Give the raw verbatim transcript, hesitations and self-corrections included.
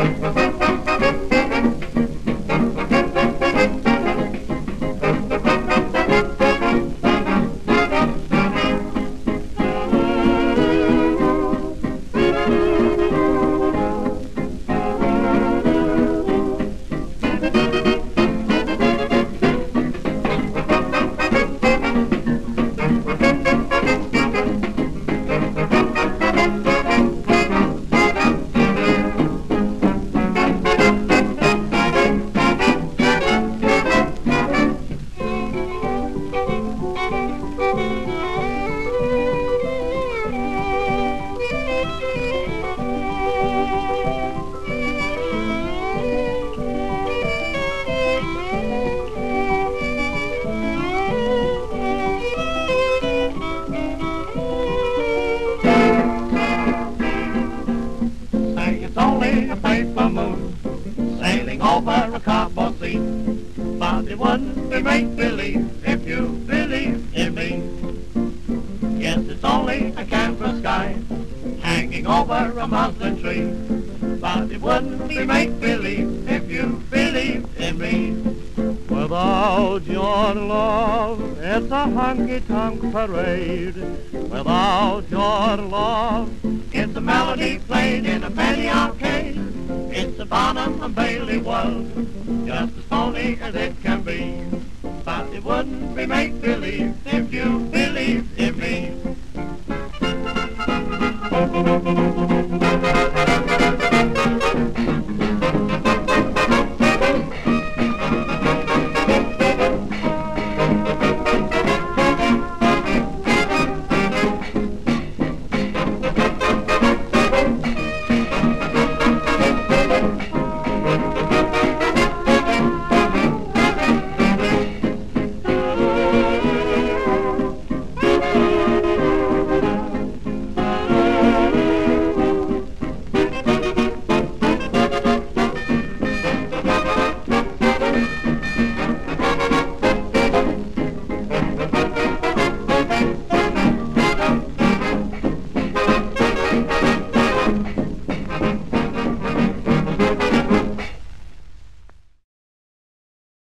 It's only a paper moon sailing over a cardboard sea, but it wouldn't be make-believe if you believe in me. Yes, it's only a canvas sky hanging over a muslin tree, but it wouldn't be make-believe if you believe in me. Without your love, it's a honky-tonk parade. Without your love, it's a melody played in a penny arcade. It's a Barnum and Bailey world, just as phony as it can be, but it wouldn't be make-believe